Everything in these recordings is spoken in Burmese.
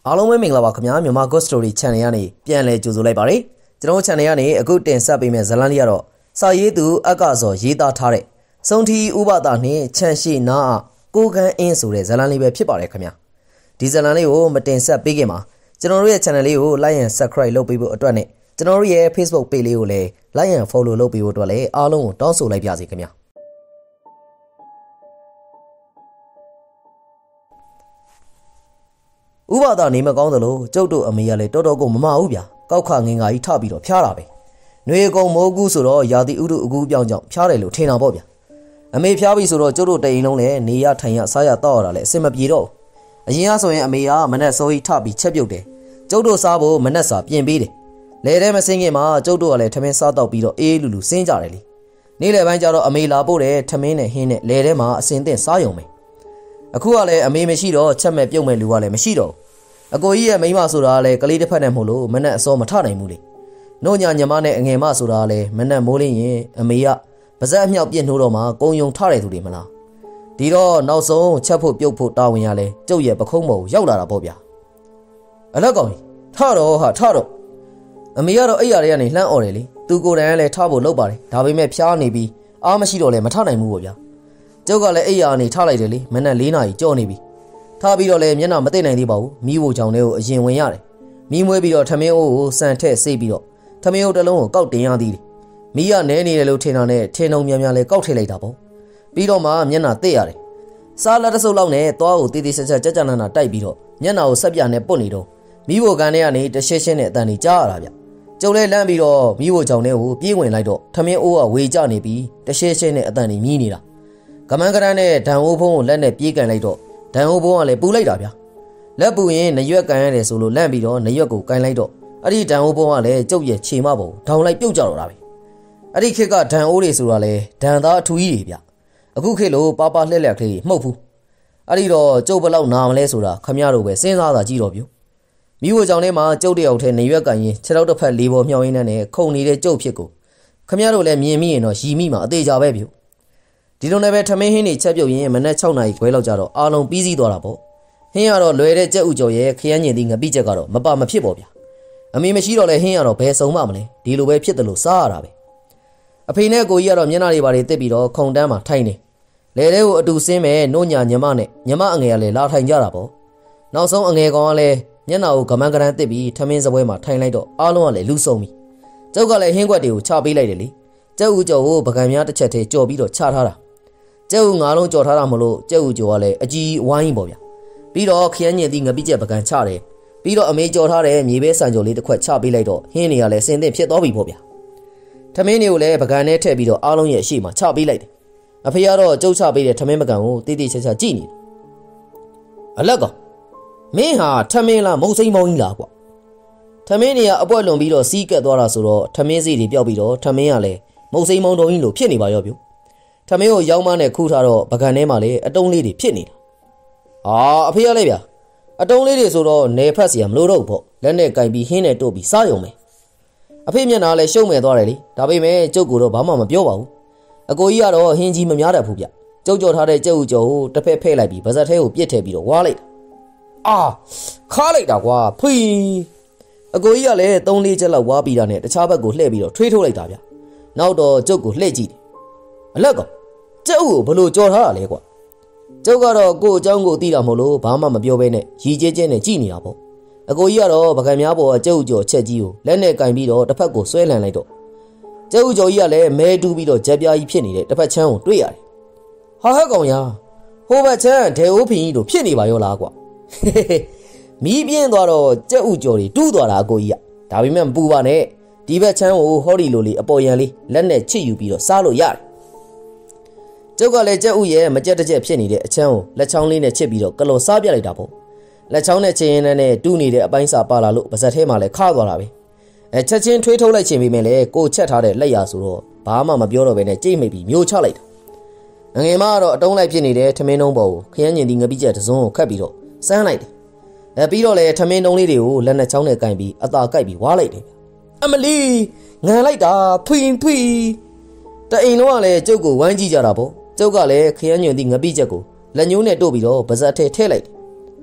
အားလုံးပဲမင်္ဂလာပါခင်ဗျာမြန်မာ Ghost Story Channel ကနေပြန်လည်ကြိုဆိုလိုက်ပါတယ်ကျွန်တော် Channel ကနေအခုတင်ဆက်ပေးမယ့်ဇာတ်လမ်းလေးကတော့စာရေးသူအကစောရေးသားထားတဲ့စုံထီဥပဒါနှင့်ချမ်းရှိနာကိုကန်းအင်းဆိုတဲ့ဇာတ်လမ်းလေးပဲဖြစ်ပါတယ်ခင်ဗျာဒီဇာတ်လမ်းလေးကိုမတင်ဆက်ပေးခင်မှာကျွန်တော်တို့ရဲ့ Channel လေးကို Like and Subscribe လုပ်ပေးဖို့အတွက်နဲ့ကျွန်တော်တို့ရဲ့ Facebook Page လေးကိုလည်း Like and Follow လုပ်ပေးဖို့အတွက်လည်းအားလုံးကိုတောင်းဆိုလိုက်ပါစီခင်ဗျာဥပဒါနေမကောင်းသလိုကျုပ်တို့အမေကလည်းတော်တော်ကိုမမဘူးဗျာကောက်ခငင်ငါကြီးထပြီးတော့ဖျားတာပဲຫນွေကုံမိုးကူးဆိုတော့ရာသီဥတုအကူပြောင်းကြောင့်ဖျားတယ်လို့ထင်တာပေါ့ဗျာအမေဖျားပြီဆိုတော့ကျုပ်တို့တအိမ်လုံးလည်းနေရထိုင်ရစားရတောက်ရတာလည်းအဆင်မပြေတော့အရင်ကဆိုရင်အမေကမနက်စောကြီးထပြီးချက်ပြုတ်တယ်ကျုပ်တို့စားဖို့မနက်စာပြင်ပေးတယ်လဲထဲမစင်းခင်မှာကျုပ်တို့ကလည်းထမင်းစားတော့ပြီးတော့အေးလူလူစင်းကြတယ်လေနေ့လယ်ပိုင်းကျတော့အမေလာပို့တယ်ထမင်းနဲ့ဟင်းနဲ့လဲထဲမှာအစင်သင့်စားရုံပဲအခုကလည်းအမေမရှိတော့ချက်မဲ့ပြုတ်မဲ့လူကလည်းမရှိတော့အကိုကြီးရဲ့မိန်းမဆိုတာလည်းကလေးတစ်ဖက်နဲ့မဟုတ်လို့မနဲ့အစောမထနိုင်ဘူးလေနှုတ်ညာညီမနဲ့အငယ်မဆိုတာလည်းမနဲ့မိုးလင်းရင်အမေကပါဇက်အမြောက်ပြစ်နှိုးတော့မှကုံယုံထတဲ့သူတွေမလားဒီတော့နောက်ဆုံးချက်ဖို့ပြုတ်ဖို့တာဝန်ရလဲကျုပ်ရဲ့ပခုံးမော်ကိုရောက်လာတာပေါ့ဗျာအလက်ကောင်ကြီးထတော့ဟာထတော့အမေကတော့အိပ်ရာတွေကနေလှမ်းអော်တယ်လေသူကိုယ်တိုင်ကလည်းထဖို့လုပ်ပါတယ်ဒါပေမဲ့ဖျားနေပြီးအားမရှိတော့လဲမထနိုင်ဘူးပေါ့ဗျာကျုပ်ကလည်းအိပ်ရာကနေထလိုက်တယ်လေမနဲ့၄နာရီကြော်နေပြီထားပြီးတော့လည်းမျက်နှာမသိနိုင်သေးပါဘူးမိဖို့ကြောင့်လည်းအရင်ဝင်ရတယ်မိမွေးပြီးတော့ထမင်းအိုးကိုစံထက်ဆေးပြီးတော့ထမင်းအိုးတစ်လုံးကိုကောက်တင်ရသည်မိကနဲနေတယ်လို့ထင်တာနဲ့ထင်းုံများများလည်းကောက်ထည့်လိုက်တာပေါ့ပြီးတော့မှမျက်နှာသိရတယ်စားလက်တဆုပ်လောက်နဲ့သွားကိုတေးသေးဆက်ဆက်ကြကြနာနာတိုက်ပြီးတော့မျက်နှာကိုဆက်ပြနဲ့ပုတ်နေတော့မိဖို့ကန်ထဲကနေတရှင်းရှင်းနဲ့အတန်ကြီးကြားရတာဗျကျုပ်လည်းလန့်ပြီးတော့မိဖို့ကြောင့်လည်းကိုပြေးဝင်လိုက်တော့ထမင်းအိုးကဝေကျနေပြီးတရှင်းရှင်းနဲ့အတန်ကြီးမြည်နေတာကမန်းကရန်နဲ့ဒံအိုးဖုံးကိုလက်နဲ့ပြေးကန်လိုက်တော့ဒံအိုးဘုံကလည်းပူလိုက်တာဗျာလက်ပူရင်နရွက်ကန်ရတယ်ဆိုလို့လန့်ပြီးတော့နရွက်ကိုကန်လိုက်တော့အဲ့ဒီဒံအိုးဘုံကလည်းကျုပ်ရဲ့ခြေမပုံထောင်လိုက်ပြုတ်ကြတော့တာပဲအဲ့ဒီခေတ်ကဒံအိုးတွေဆိုတာလဲဒံသားအထူကြီးတွေဗျအခုခေတ်လို့ပါပါလှက်လက်ကလေးမှုတ်ဘူးအဲ့ဒီတော့ကျုပ်ဘလောက်နာမလဲဆိုတာခမရတို့ပဲစဉ်းစားတာကြည့်တော့ပြုမိဖို့ကြောင့်ထဲမှာကျုပ်တယောက်ထဲနရွက်ကန်ရင်ခြေထောက်တစ်ဖက်လေးပေါ်မြောင်းရင်းနဲ့ခုန်နေတဲ့ကျုပ်ဖြစ်ကိုခမရတို့လည်းမြင်မိရင်တော့ရီမိမှာအသေးကြပဲပြုဒီလိုနဲ့ပဲထမင်းဟင်းတွေချက်ပြုတ်ရင်မနက်6နာရီခွဲလောက်ကြတော့အားလုံးပြီးစီးသွားတာပေါ့ဟင်းကတော့လွယ်တဲ့ကြက်ဥကြော်ရဲ့ခရမ်းညင်သီးငပိချက်ကတော့မပါမဖြစ်ပေါ့ဗျာအမေမရှိတော့လဲဟင်းကတော့ဘယ်ဆုံးမှမလဲဒီလိုပဲဖြစ်တယ်လို့စားရတာပဲအဖေနဲ့ကိုကြီးကတော့မျက်နှာတွေပါတွေတက်ပြီးတော့ခုံတန်းမှာထိုင်နေလဲတဲ့ကိုအတူစင်းမဲ့နှိုးညာညီမနဲ့ညီမအငယ်ကလည်းလာထိုင်ကြတာပေါ့နောက်ဆုံးအငယ်ကောင်ကလည်းမျက်နှာကိုကမန်းကရန်တက်ပြီးထမင်းစပွဲမှာထိုင်လိုက်တော့အားလုံးကလည်းလူဆုံးပြီကျုပ်ကလည်းဟင်းခွက်တွေကိုချပေးလိုက်တယ်လေကျက်ဥကြော်ကိုပကံများတစ်ချက်ထဲကြော်ပြီးတော့ချထားတာကျဲဥငါလုံးကြော်ထားတာမလို့ကျဲဥကြော်ကလည်းအကြီးဝိုင်းပေါ့ဗျာပြီးတော့ခရမ်းညင်သီးငပိချက်ပကံချတယ်ပြီးတော့အမေကြော်ထားတဲ့မြေပဲဆန်ကြော်လေးတစ်ခွက်ချပေးလိုက်တော့ဟင်းတွေကလည်းစင်သင့်ဖြစ်သွားပြီပေါ့ဗျာထမင်းတွေကိုလည်းပကံနဲ့ထည့်ပြီးတော့အားလုံးရဲ့အရှိမချပေးလိုက်တယ်အဖေကတော့ကျုပ်ချပေးတဲ့ထမင်းပကံကိုတိတိကျကျကြည့်နေတယ်အလက်ကမင်းဟာထမင်းလားမုံစိမ်းမောင်းကြီးလားကွာထမင်းတွေကအပွက်လွန်ပြီးတော့စီးကက်သွားတာဆိုတော့ထမင်းစီတွေပျောက်ပြီးတော့ထမင်းကလည်းမုံစိမ်းမောင်းတော်ကြီးလို့ဖြစ်နေပါရောဗျထမင်းကိုရောင်းမနဲ့ခူးထားတော့ပကံထဲမှာလည်းအတုံးလေးတွေဖြစ်နေတာအဖေရလဲဗျာအတုံးလေးတွေဆိုတော့နေဖက်စီကမလို့တော့ဘူးပေါ့လက်နဲ့ကင်ပြီးဟင်းနဲ့တို့ပြီးစားရုံပဲအဖေမျက်နှာလည်းရှုံမဲ့သွားတယ်လေဒါပေမဲ့ကျုပ်ကတော့ဘာမှမပြောပါဘူးအကိုကြီးကတော့ဟင်းကြီးမများတတ်ဘူးဗျကျုပ်ကြော်ထားတဲ့ကျုပ်ကြော်ကိုတစ်ဖက်ဖဲ့လိုက်ပြီးဗဇက်ထဲကိုပြစ်ထည့်ပြီးတော့ဝါလိုက်တာခါလိုက်တာကွာဖွီအကိုကြီးကလည်း3-4ချက်လောက်ဝါပြီးတာနဲ့တခြားဘက်ကိုလှည့်ပြီးတော့ထွေးထုတ်လိုက်တာဗျနောက်တော့ကျုပ်ကိုလှည့်ကြည့်အလက်ကကျုပ်ကိုဘလို့ကြော်ထားတာလဲကွာကျုပ်ကတော့ကို့အကြောင်းကိုသိတာမဟုတ်လို့ဘာမှမပြောဘဲနဲ့ရီကျဲကျဲနဲ့ကြည်နေတာပေါ့အကိုကြီးကတော့ပကံများပေါ်ကကျုပ်ကြော်ချက်ကြီးကိုလက်နဲ့ကင်ပြီးတော့တစ်ဖက်ကိုဆွဲလန်လိုက်တော့ကျုပ်ကြော်ကြီးကလည်းမဲတူးပြီးတော့ကြက်ပြားကြီးဖြစ်နေတဲ့တစ်ဖက်ချမ်းကိုတွေ့ရတယ်ဟာဟဲ့ကောင်ရဟိုဘက်ချမ်းဒဲအိုးဖင်ကြီးတို့ဖြစ်နေပါရောလားကွာမီးပြင်းသွားတော့ကျက်ဥကြော်တွေတူးသွားတာအကိုကြီးကဒါပေမဲ့မပူပါနဲ့ဒီဘက်ချမ်းကိုဟောဒီလိုလေးအပေါ်ရန်လေးလက်နဲ့ချစ်ယူပြီးတော့စားလို့ရတယ်ကျုပ်ကလည်းကျက်ဥရဲ့မကြက်တကြက်ဖြစ်နေတဲ့အချမ်းကိုလက်ချောင်းလေးနဲ့ချစ်ပြီးတော့ကလော်စားပြလိုက်တာပေါ့လက်ချောင်းနဲ့ချင်ရင်နဲ့တူးနေတဲ့အပိုင်းစာပါလာလို့ပါဇက်ထဲမှာလည်းခါသွားတာပဲချက်ချင်းထွေးထုတ်လိုက်ချင်ပေမဲ့လည်းကိုချက်ထားတဲ့လက်ရာဆိုတော့ဘာမှမပြောတော့ဘဲနဲ့ကြိတ်မိတ်ပြီးမျိုးချလိုက်တာငယ်မကတော့အတုံးလိုက်ဖြစ်နေတဲ့ထမင်းတုံးပေါ်ကိုခရမ်းညင်သီးငပိချက်တစ်စုံကိုခတ်ပြီးတော့စမ်းလိုက်တယ်ပြီးတော့လည်းထမင်းတုံးလေးတွေကိုလက်နဲ့ချောင်းနဲ့ကင်ပြီးအသာကိုက်ပြီးဝါလိုက်တယ်အမလီငန်လိုက်တာဖွင်တအိမ်လုံးကလည်းကျုပ်ကိုဝိုင်းကြည့်ကြတာပေါ့ကျုပ်ကလည်းခရမ်းညင်သီးငပိချက်ကိုလက်ညှိုးနဲ့တို့ပြီးတော့ပါဇက်ထဲထည့်လိုက်တယ်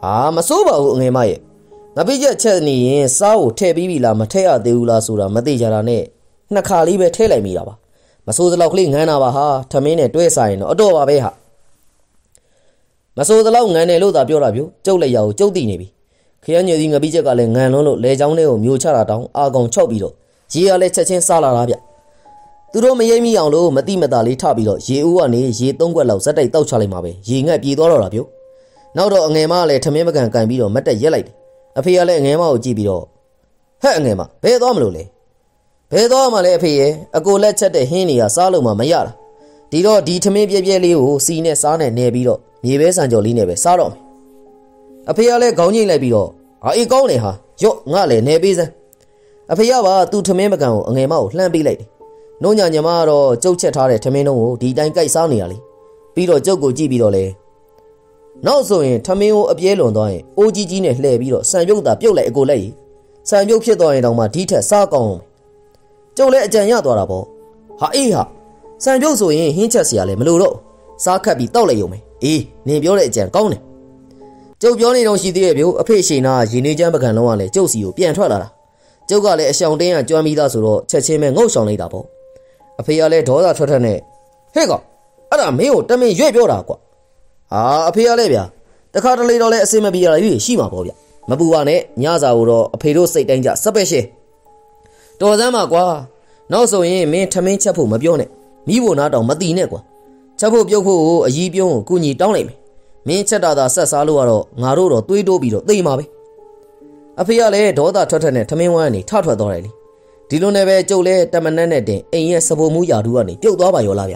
မစိုးပါဘူးအငယ်မရဲ့ငါပြည့်ချက်နေရင်စားကိုထည့်ပြီးပြီလားမထည့်ရသေးဘူးလားဆိုတာမသိကြတာနဲ့နှစ်ခါလေးပဲထည့်လိုက်မိတာပါမစိုးသလောက်ကလေးငန်းတာပါဟာထမင်းနဲ့တွဲစားရင်တော့အတော့ပါပဲဟာမစိုးသလောက်ငန်းတယ်လို့သာပြောတာပြိုကျုပ်လက်ရကိုကျုပ်သိနေပြီခရမ်းညွေစီငါပြည့်ချက်ကလည်းငန်းလွန်းလို့လေချောင်းထဲကိုမျိုးချတာတောင်အာကောင်ချော့ပြီးတော့ရေရလဲချက်ချင်းစားလာတာဗျသူတို့မရိပ်မိအောင်လို့မတိမတာလေးထပြီးတော့ရေဦးကနေရေ3ခွက်လောက်ဇက်တိုက်တောက်ချလိုက်မှာပဲရေငတ်ပြေသွားတော့တာပြိုနောက်တော့အငယ်မကလည်းထမင်းမကန်ကန်ပြီးတော့မတ်တက်ရက်လိုက်တယ်အဖေကလည်းအငယ်မကိုကြည့်ပြီးတော့ဟဲ့အငယ်မဘယ်သွားမလို့လဲဘယ်သွားမှလဲအဖေရဲ့အကိုလက်ချက်တဲ့ဟင်းနေရစားလို့မှမရတာဒီတော့ဒီထမင်းပြဲပြဲလေးကိုစီနဲ့စားနဲ့နေပြီးတော့မြေပဲဆန်ကြော်လေးနဲ့ပဲစားတော့မယ်အဖေကလည်းခေါင်းငိမ့်လိုက်ပြီးတော့အေးကောင်းတယ်ဟာရော့ငါလည်းနေပေးစမ်းအဖေကပါသူ့ထမင်းမကန်ကိုအငယ်မကိုလှမ်းပေးလိုက်တယ်နှုံးညာညမကတော့ကျုပ်ချက်ထားတဲ့ထမင်းလုံးကိုဒီတိုင်းကြိုက်စားနေရလေပြီးတော့ကျုပ်ကိုကြည့်ပြီးတော့လေနောက်ဆိုရင်ထမင်းကိုအပြဲလွန်သွားရင်အိုးကြီးကြီးနဲ့လှည့်ပြီးတော့ဆန်ပြုတ်တာပြုတ်လိုက်အကိုလက်ကြီးဆန်ပြုတ်ဖြစ်သွားရင်တောင်မှဒီထက်စားကောင်းအောင်ကျုပ်လည်းအကြံရသွားတာပေါ့ဟာအေးဟာဆန်ပြုတ်ဆိုရင်ဟင်းချက်เสียလည်းမလို့တော့စားခတ်ပြီးတောက်လိုက်ရုံပဲအေးနင်ပြောတဲ့အကြံကောင်းတယ်ကျုပ်ပြောနေတော့ရှိသေးရဲ့ဗျို့အဖေရှင်နာရေနေချမ်းပကံလုံးကလည်းကျုပ်စီကိုပြန်ထွက်လာတာကျုပ်ကလည်းအရှောင်တင်းကကြွမ်းပြီးသားဆိုတော့ချက်ချင်းပဲငုတ်ဆောင်လိုက်တာပေါ့အဖေကလည်းဒေါသထွက်ထွက်နဲ့ဟဲ့ကောင်အဲ့ဒါမင်းကိုတမင်ရွေ့ပြောတာကွာအဖေကလည်းဗျာတခါတလေတော့လည်းအစင်မပြေရရွေ့ရှိမှာပေါ့ဗျမပူပါနဲ့ညစာကိုတော့အဖေတို့စိတ်တိုင်းကြစပက်ရှယ်တော်စမ်းပါကွာနောက်ဆိုရင်မင်းထမင်းချက်ဖို့မပြောနဲ့မိဖို့နားတောင်မတီနဲ့ကွာချက်ဖို့ပြုတ်ဖို့အကြီးပြုံးကိုကုညီတောင်းလိုက်မယ်မင်းချက်တာသာဆက်စားလို့ကတော့ငါတို့တော့တွေးတိုးပြီးတော့သိမှာပဲအဖေကလည်းဒေါသထွက်ထွက်နဲ့ထမင်းဝမ်းကနေထထွက်သွားတယ်လေဒီလိုနဲ့ပဲကျုပ်လည်းတမနက်နဲ့တင်အိမ်ရဲ့စပုံမှုယာတူကနေပြုတ်သွားပါရောလားဗျာ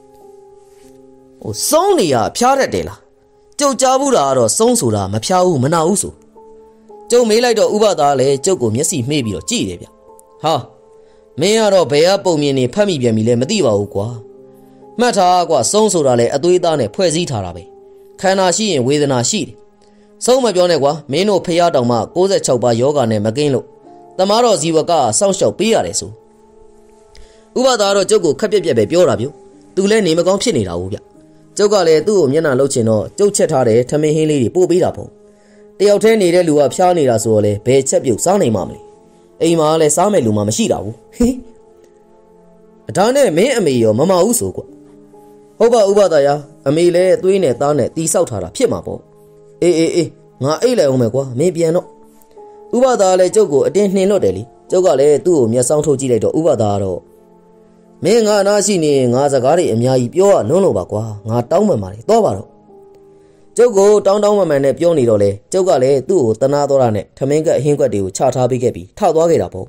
စုံးနေရဖျားတတ်တယ်လားကျုပ်ကြားဘူးတာကတော့စုံးဆိုတာမဖျားဘူးမနာဘူးဆိုကျုပ်မေးလိုက်တော့ဥပသားလည်းကျုပ်ကိုမျက်စိမှေးပြီးတော့ကြည့်တယ်ဗျဟာမင်းကတော့ဘယ်ကပုံမြင်နေဖတ်မိပြန်ပြီလဲမသိပါဘူးကွာမှတ်ထားကွာစုံးဆိုတာလည်းအသွေးသားနဲ့ဖွဲ့စည်းထားတာပဲခန္ဓာရှိရင်ဝေဒနာရှိတယ်စုံးမပြောနဲ့ကွာမင်းတို့ဖျားတောင်မှ66ပါးယောဂနဲ့မကင်းလို့တမားတော်ဇီဝကစောင့်ရှောက်ပေးရတယ်ဆိုဥပသားတော့ကျုပ်ကိုခက်ပြက်ပြက်ပဲပြောတာဗျသူလည်းနေမကောင်းဖြစ်နေတာဟုတ်ဗျကျုပ်ကလည်းသူ့ကိုမျက်နှာလှုပ်ချင်တော့ကျုပ်ချက်ထားတဲ့ထမင်းဟင်းလေးတွေပို့ပေးတာပေါ့တယောက်တည်းနေတဲ့လူကဖျားနေတာဆိုတော့လေဘယ်ချက်ပြုတ်စားနိုင်မှာမလဲအိမ်မှာလည်းစားမယ်လူမှမရှိတာဘူးဟင်ဒါနဲ့မင်းအမေရောမမဘူးဆိုကွဟုတ်ပါဥပသားရအမေလည်းသွေးနဲ့သားနဲ့တီးဆောက်ထားတာဖြစ်မှာပေါ့အေးငါအိတ်လိုက်အောင်မယ်ကွာမင်းပြန်တော့ဥပသားလည်းကျုပ်ကိုအတင်းနှင်လွတ်တယ်လေကျုပ်ကလည်းသူ့ကိုမျက်စောင်းထုတ်ကြည့်လိုက်တော့ဥပသားကတော့မင်းငါအနာရှိနေငါစကားတွေအများကြီးပြောရလွန်းလို့ပါကွာငါတောင်းပန်ပါလေတော့ပါတော့ကျုပ်ကိုတောင်းမှန်နဲ့ပြောနေတော့လေကျုပ်ကလည်းသူ့ကိုတနာတော်တာနဲ့ထမင်းကဟင်းကွက်တွေကိုချထားပေးခဲ့ပြီးထသွားခဲ့တာပေါ့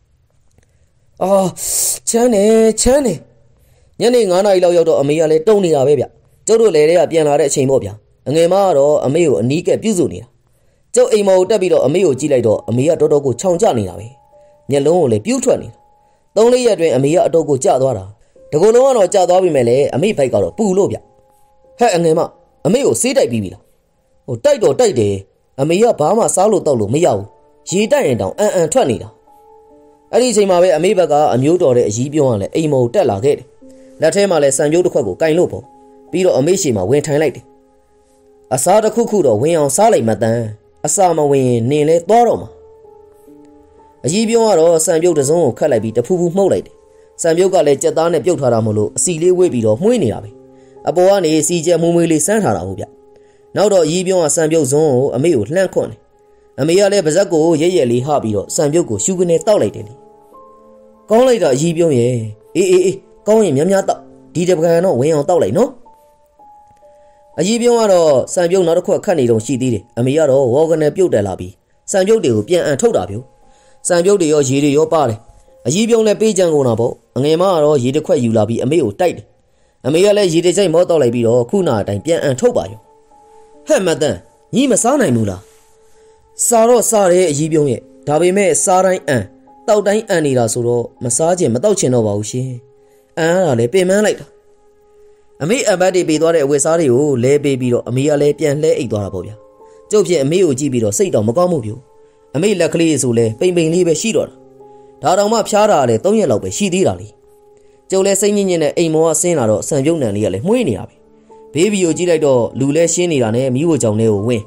ချမ်းနေညနေ9 နာရီလောက်ရောက်တော့အမေကလည်းတုံနေတာပဲဗျကျုပ်တို့လည်းတွေကပြန်လာတဲ့အချိန်ပေါ့ဗျာအငယ်မကတော့အမေကိုအနီးကပ်ပြုစုနေတာကျုပ်အိမ်မော်ကိုတက်ပြီးတော့အမေကိုကြည့်လိုက်တော့အမေကတော်တော်ကိုခြောင်ကျနေတာပဲမျက်လုံးကိုလည်းပြူးထွက်နေတာ3-4 ရက်အတွင်းအမေကအတော့ကိုကျသွားတာတကူလုံးကတော့ကျသွားပြီမဲ့လေအမေဘိုက်ကတော့ပူလို့ဗျဟဲ့အငယ်မအမေကိုဆေးတိုက်ပြီးပြီလားတိုက်တော့တိုက်တယ်အမေကဘာမှစားလို့တောက်လို့မရဘူးရေတိုက်ရင်တောင်အန်ထွက်နေတာအဲ့ဒီအချိန်မှာပဲအမေဘက်ကအမျိုးတော်တဲ့အကြီးပြုံးကလည်းအိမ်မော်ကိုတက်လာခဲ့တယ်လက်ထဲမှာလည်းစံပြိုးတစ်ခွက်ကိုကင်လို့ပေါ့ပြီးတော့အမေရှေမှာဝင်ထိုင်လိုက်တယ်အစားတစ်ခုတော့ဝင်အောင်စားလိုက်မှတန်းအစာမဝင်ရင်နင်လဲသွားတော့မှာအကြီးပြုံးကတော့စံပြုတ်တစ်စုံကိုခတ်လိုက်ပြီးတဖူဖူမှုတ်လိုက်တယ်စံပြုတ်ကလည်းကြက်သားနဲ့ပြုတ်ထားတာမလို့အစီလေးဝေးပြီးတော့မှုေးနေတာပဲအပေါ်ကနေစီကျက်မွေးမွေးလေးစမ်းထားတာဟုတ်ဗျနောက်တော့အကြီးပြုံးကစံပြုတ်စုံကိုအမေကိုလှမ်းခွန့်တယ်အမေကလည်းပါဇက်ကိုရဲရဲလေးဟပြီးတော့စံပြုတ်ကိုရှူကနေတောက်လိုက်တယ်လေကောင်းလိုက်တာအကြီးပြုံးရဲ့အေးကောင်းရင်များများတောက်ဒီတပကံတော့ဝင်အောင်တောက်လိုက်နော်အကြီးပြုံးကတော့စံပြုတ်နောက်တစ်ခွက်ခတ်နေတော့ရှိသေးတယ်အမေကတော့ဝေါ်ကနေပြုတ်တက်လာပြီးစံပြုတ်တွေကိုပြန်အန်ထုတ်တာပြုတ်စံပြုတ်တွေရောရေတွေရောပါတယ်အကြီးပြုံးလည်းပေးကြံကုန်တာပေါ့အငယ်မကတော့ရေတစ်ခွက်ယူလာပြီးအမေကိုတိုက်တယ်အမေကလည်းရေတစ်ချိုက်မောတောက်လိုက်ပြီးတော့ခုနာအတိုင်းပြန်အန်ထုတ်ပါရောဟဲ့မတန်ညီမစားနိုင်ဘူးလားစားတော့စားတယ်အကြီးပြုံးရဲ့ဒါပေမဲ့စားတိုင်းအန်တောက်တိုင်းအန်နေတာဆိုတော့မစားချင်မတောက်ချင်တော့ပါဘူးရှင်အန်ရတာလည်းပင်ပန်းလိုက်တာအမေအဘတ်တွေပေးသွားတဲ့အဝတ်စားတွေကိုလဲပေးပြီးတော့အမေကလည်းပြန်လှဲအိတ်သွားတာပေါ့ဗျာကျုပ်ဖြင့်အမေကိုကြည့်ပြီးတော့စိတ်တော့မကောင်းမှုပြူအမေလက်ကလေးဆိုလဲပိန်ပိန်လေးပဲရှိတော့တာဒါတောင်မှဖျားတာလည်း3 ရက်လောက်ပဲရှိသေးတာလေကျုပ်လည်းစိတ်ညစ်ညစ်နဲ့အိမ်မောကဆင်းလာတော့ဆံပြုတ်နံလေးကလည်းမှုေးနေတာပဲဘေးဘီကိုကြည့်လိုက်တော့လူလဲရှင်းနေတာနဲ့မိဖို့ကြောင့်လေးကိုဝင်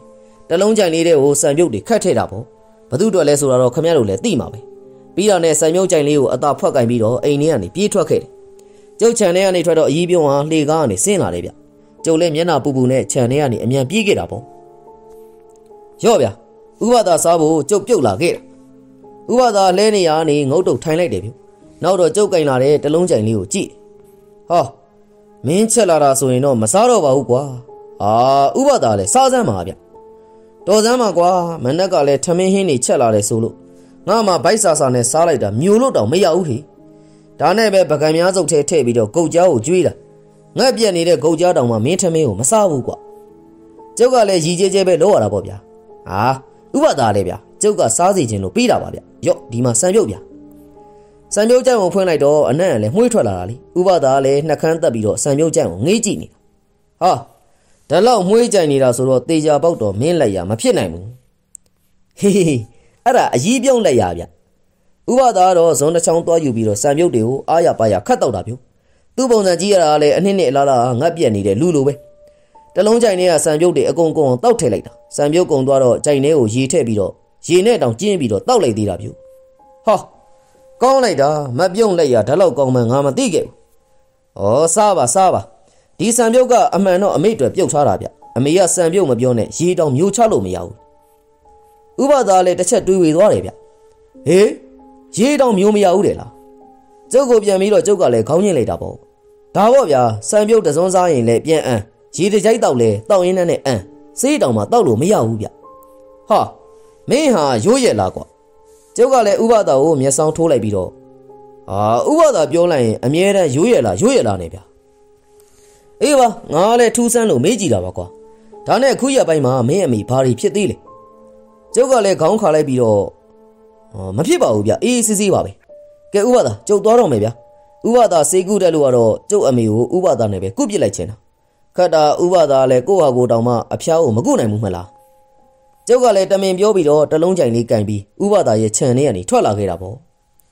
တလုံးကြိုင်လေးတွေကိုစံပြုတ်တွေခတ်ထည့်တာပေါ့ဘသူတို့လဲဆိုတာတော့ခမရတို့လည်းသိမှာပဲပြီးတော့နဲ့စံမြုပ်ကြိုင်လေးကိုအသာဖွက်ကင်ပြီးတော့အိမ်ထဲကနေပြေးထွက်ခဲ့တယ်ကျုပ်ခြံထဲကနေထွက်တော့အကြီးပြုံးဟာလှေကားကနေဆင်းလာတယ်ဗျကျုပ်လည်းမျက်နှာပူပူနဲ့ခြံထဲကနေအမြန်ပြေးခဲ့တာပေါ့ရော့ဗျဥပဒါစားဖို့ကျုပ်ပြုတ်လာခဲ့တာဥပဒါလဲနေရကနေငုတ်တုတ်ထိုင်လိုက်တယ်ဗျနောက်တော့ကျုပ်ကင်လာတဲ့တလုံးကြိုင်လေးကိုကြည့်ဟာမင်းချက်လာတာဆိုရင်တော့မစားတော့ပါဘူးကွာဥပဒါလည်းစားစမ်းပါဗျတော်စမ်းပါကွာမနက်ကလည်းထမင်းဟင်းနေချက်လာတယ်ဆိုလို့ငါမှဘိုက်ဆာဆာနဲ့စားလိုက်တာမျိုးလို့တောင်မရဘူးဟေဒါနဲ့ပဲပကံများစုပ်ထဲထည့်ပြီးတော့ဂုတ်ကြားကိုကျွေးတာငှက်ပြက်နေတဲ့ဂုတ်ကြားတောင်မှမင်းထမင်းကိုမစားဘူးကွာကျုပ်ကလည်းရီကျဲကျဲပဲလောရတာပေါ့ဗျာဥပဒါလည်းဗျာကျုပ်ကစားစီခြင်းလို့ပြီးတာပါဗျရော့ဒီမှာစံပြုတ်ဗျာစံပြုတ်ကြိုင်ကိုဖွင့်လိုက်တော့အနံ့လည်းမှုှေးထွက်လာတာလေဥပဒါလည်းနှက်ခမ်းတက်ပြီးတော့စံပြုတ်ကြိုင်ကိုငေးကြည့်နေတာဒါလောက်မှုှေးကြိုင်နေတာဆိုတော့တေချာပေါက်တော့မင်းလက်ရမဖြစ်နိုင်ဘူးဟေးအဲ့ဒါအကြီးပြုံးလက်ရဗျဥပဒါတော့ဇွန်တစ်ချောင်းသွားယူပြီးတော့စံပြုတ်တွေကိုအားရပါရခတ်တော့တာဗျသူ့ပုံစံကြည့်ရတာလည်းအနှစ်နှစ်အလားလားငတ်ပြက်နေတဲ့လူလိုပဲတလုံးကြိုင်ထဲကစံပြုတ်တွေအကုန်ကုန်တောက်ထည့်လိုက်တာစံပြုတ်ကုန်သွားတော့ကြိုင်ထဲကိုရေထည့်ပြီးတော့ရေနဲ့တောင်ကျင်းပြီးတော့တောက်လိုက်သေးတာဗျကောင်းလိုက်တာမပြုံးလက်ရဓာတ်လောက်ကောင်းမှငါမသိခဲ့ဘူးစားပါဒီစံပြုတ်ကအမှန်တော့အမေတွေပြုတ်ထားတာဗျအမေကစံပြုတ်မပြောနဲ့ရေတောင်မျိုးချလို့မရဘူးဥပဒါလည်းတစ်ချက်တွေးဝေသွားတယ်ဗျဟေးရေတောင်မျိုးမရဘူးတယ်လားကျုပ်ကိုပြန်ပြီးတော့ကျုပ်ကလည်းခေါင်းညှိလိုက်တာပေါ့ဒါပေါ့ဗျာစံပြုတ်တစွန်းစားရင်လည်းပြန်ရေတကြိုက်တောက်လဲတောက်ရင်းနဲ့စေးတောင်မှတောက်လို့မရဘူးဗျမင်းဟာရိုးရလားကွာကျုပ်ကလည်းဥပဒါကိုမျက်စောင်းထိုးလိုက်ပြီးတော့ဥပဒါပြောလိုက်ရင်အမြဲတမ်းရိုးရလားနဲ့ဗျအေးပါငါလည်းထူးဆန်းလို့မေးကြည့်တာပါကွာဒါနဲ့အခုရပိုင်းမှာမင်းအမိဘာတွေဖြစ်သေးလဲကျုပ်ကလည်းခေါင်းခါလိုက်ပြီးတော့မဖြစ်ပါဘူးဗျအေးစစ်ပါပဲကဲဥပဒါကျုပ်သွားတော့မယ်ဗျဥပဒါစေကုတက်လို့ကတော့ကျုပ်အမေကိုဥပဒါနဲ့ပဲကုပစ်လိုက်ချင်တာခတ်တာဥပဒါလည်းကိုယ့်ဟာကိုယ်တောင်မှအဖျားကိုမကုနိုင်ဘူးမလားကျုပ်ကလည်းတမင်ပြောပြီးတော့တလုံးကြိုင်လေးကင်ပြီးဥပဒါရဲ့ခြံထဲကနေထွက်လာခဲ့တာပေါ့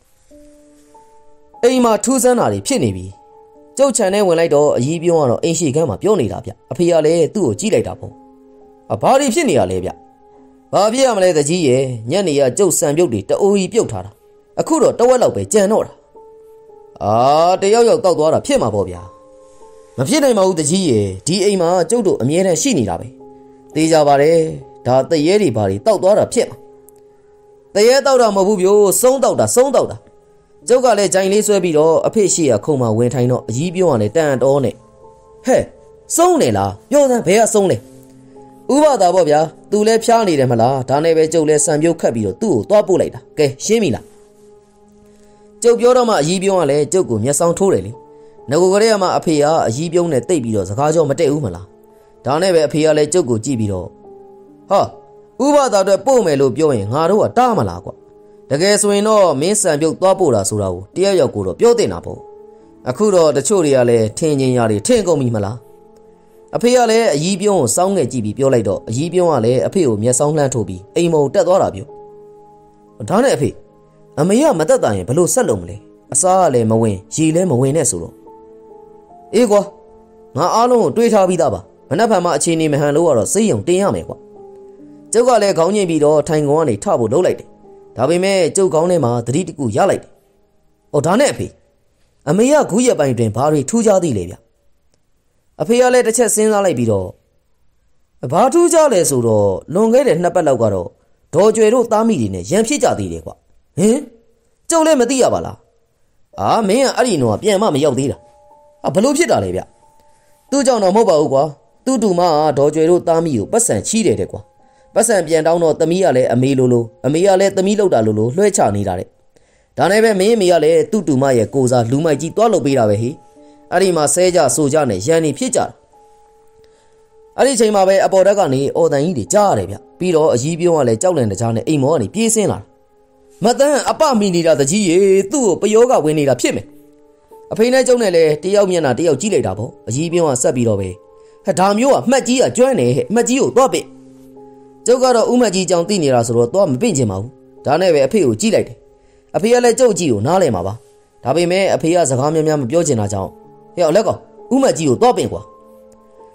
အိမ်မှာထူးဆန်းတာတွေဖြစ်နေပြီကျုပ်ခြံထဲဝင်လိုက်တော့အကြီးပြုံးကတော့အိမ်ရှိခန်းမှာပြောနေတာဗျအဖေကလည်းသူ့ကိုကြည့်လိုက်တာပေါ့ဘာတွေဖြစ်နေရလဲဗျဘာဖြစ်ရမလဲတကြီးရဲ့ညနေကကျုပ်စံပြုတ်တွေတအိုးကြီးပြုတ်ထားတာအခုတော့တဝက်လောက်ပဲကြံတော့တာတယောက်ယောက်တောက်သွားတာဖြစ်မှာပေါ့ဗျာမဖြစ်နိုင်ပါဘူးတကြီးရဲ့ဒီအိမ်မှာကျုပ်တို့အမြဲတမ်းရှိနေတာပဲသိကြပါတယ်ဒါတရေတွေဘာတွေတောက်သွားတာဖြစ်မှာတရေတောက်တာမဟုတ်ဘူးဗျို့စုံတောက်တာကျုပ်ကလည်းဂျိုင်လေးဆွဲပြီးတော့အဖေရှိရခုံမှာဝင်ထိုင်တော့အကြီးပြုံးကလည်းတန်တော်နဲ့ဟဲ့စုံနေလားပြောစမ်းဘယ်ကစုံလဲဥပဒါပေါ့ဗျာသူလည်းဖျားနေတယ်မလားဒါနဲ့ပဲကျုပ်လည်းစံပြုတ်ခတ်ပြီးတော့သူ့ကိုသွားပို့လိုက်တာကဲရှင်းပြီလားကျုပ်ပြောတော့မှအကြီးပြုံးကလည်းကျုပ်ကိုမျက်စောင်းထိုးတယ်လေငကိုကလေးကမှအဖေကအကြီးပြုံးနဲ့တိတ်ပြီးတော့စကားကြောမတည့်ဘူးမလားဒါနဲ့ပဲအဖေကလည်းကျုပ်ကိုကြည့်ပြီးတော့ဥပဒါအတွက်ပို့မယ်လို့ပြောရင်ငါတို့ကတားမလားကွာတကယ်ဆိုရင်တော့မင်းစံပြုတ်သွားပို့တာဆိုတာကိုတယောက်ယောက်ကိုတော့ပြောတင်တာပေါ့အခုတော့တချို့တွေကလည်းထင်ကျင်ရတွေထင်ကုန်ပြီမလားအဖေကလည်းအကြီးပြုံးကိုစောင်းငယ်ကြည့်ပြီးပြောလိုက်တော့အကြီးပြုံးကလည်းအဖေကိုမျက်စောင်းလှမ်းထိုးပြီးအိမ်မော်တက်သွားတာပြောဒါနဲ့အမေကမတက်တာရင်ဘလို့ဆက်လုံးမလဲအစားကလည်းမဝင်ရေလည်းမဝင်နဲ့ဆိုတော့အေးကွာငါအားလုံးကိုတွေးထားပြီးသားပါမနှက်ဖန်မှအခြေအနေမဟန်လို့ကတော့စိတ်ယုံတင်ရမယ်ကွာကျုပ်ကလည်းခေါင်းညှိပြီးတော့ထိုင်ကုန်ကနေထဖို့လုပ်လိုက်တယ်ဒါပေမဲ့ကျုပ်ကောင်းထဲမှာသတိတကူရလိုက်တယ်ဒါနဲ့အမေကခုရက်ပိုင်းတွင်ဘာတွေထူးခြားသေးလဲဗျအဖေကလည်းတစ်ချက်စဉ်းစားလိုက်ပြီးတော့ဘာထူးခြားလဲဆိုတော့လွန်ခဲ့တဲ့2ပတ်လောက်ကတော့ဒေါ်ကျွယ်တို့သားမိတွေနဲ့ရန်ဖြစ်ကြသေးတယ်ကွကျုပ်လည်းမသိရပါလားမင်းကအဲ့ဒီတော့ပြန်မရောက်သေးတာဘလို့ဖြစ်တာလဲဗျသူ့ကြောင့်တော့မဟုတ်ပါဘူးကွာသူ့တူမကဒေါ်ကျွယ်တို့သားမိကိုပတ်စံချီးတယ်တဲ့ကွာပတ်စံပြန်တောင်းတော့သမီးကလည်းအမေလိုအမေကလည်းသမီးလောက်တာလိုလွှဲချနေတာတဲ့ဒါနဲ့ပဲမင်းအမေကလည်းသူ့တူမရဲ့ကိုစားလူမိုက်ကြီးတွားလုပ်ပေးတာပဲဟိအဲ့ဒီမှာဆဲကြဆိုကြနဲ့ရန်နေဖြစ်ကြတာအဲ့ဒီချိန်မှာပဲအပေါ်တက်ကနေအော်တန်ကြီးတွေကြားရတယ်ဗျပြီးတော့အကြီးပြုံးကလည်းကြောက်လန့်တကြားနဲ့အိမ်မောကနေပြေးဆင်းလာမတန်းအပမိနေတာတကြီးရေသူ့ကိုပယောကဝင်နေတာဖြစ်မယ်အဖေနဲ့ကျုံနဲ့လည်းတယောက်မျက်နှာတယောက်ကြည့်လိုက်တာပေါ့အကြီးပြုံးကဆက်ပြီးတော့ပဲဒါမျိုးကမှတ်ကြီးကကျွမ်းနေဟဲ့မှတ်ကြီးကိုသွားပစ်ကျုပ်ကတော့ဥမကြီးကြောင်သိနေတာဆိုတော့သွားမပင့်ချင်ပါဘူးဒါနဲ့ပဲအဖေကိုကြည့်လိုက်တယ်အဖေကလည်းကျုပ်ကြီးကိုနားလဲမှာပါဒါပေမဲ့အဖေကစကားများများမပြောချင်တာကြောင့်ဟဲ့လက်ကောင်ဥမကြီးကိုသွားပင့်ကွာ